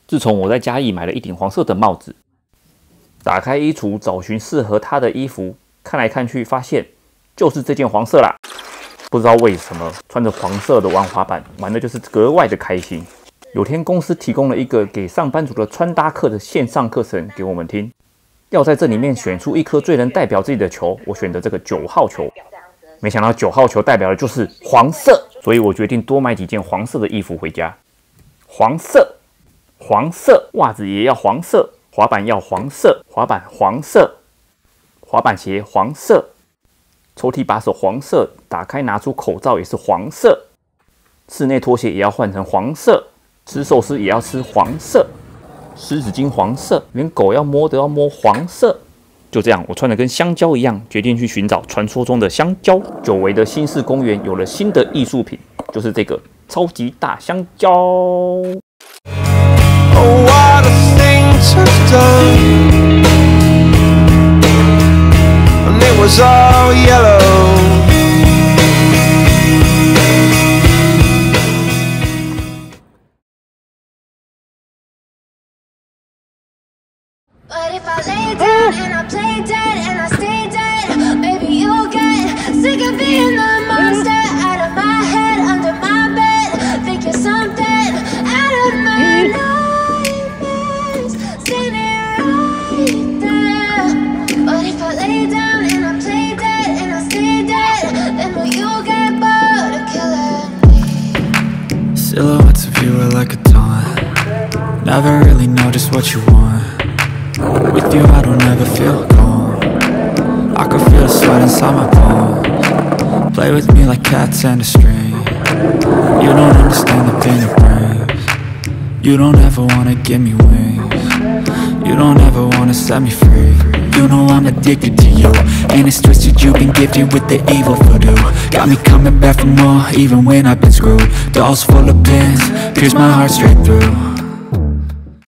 自从我在嘉义买了一顶黄色的帽子，打开衣橱找寻适合它的衣服，看来看去发现就是这件黄色啦。不知道为什么穿着黄色的玩滑板玩的就是格外的开心。有天公司提供了一个给上班族的穿搭课的线上课程给我们听，要在这里面选出一颗最能代表自己的球，我选的这个9号球。没想到9号球代表的就是黄色，所以我决定多买几件黄色的衣服回家。黄色，黄色，袜子也要黄色，滑板要黄色，滑板黄色，滑板鞋黄色，抽屉把手黄色，打开拿出口罩也是黄色，室内拖鞋也要换成黄色，吃寿司也要吃黄色，湿纸巾黄色，连狗要摸都要摸黄色。就这样，我穿得跟香蕉一样，决定去寻找传说中的香蕉。久违的新市公园有了新的艺术品，就是这个超级大香蕉。 But if I lay down and I play dead and I stay dead, maybe you'll get sick of being the monster out of my head, under my bed, thinking something out of my nightmares, standing right there. But if I lay down and I play dead and I stay dead, then will you get bored of killing me? Silhouettes of you are like a taunt. Never really know just what you want. With you I don't ever feel calm. I can feel the sweat inside my palms. Play with me like cats and a string. You don't understand the pain it brings. You don't ever wanna give me wings. You don't ever wanna set me free. You know I'm addicted to you, and it's twisted, you've been gifted with the evil voodoo. Got me coming back for more, even when I've been screwed. Dolls full of pins, pierce my heart straight through.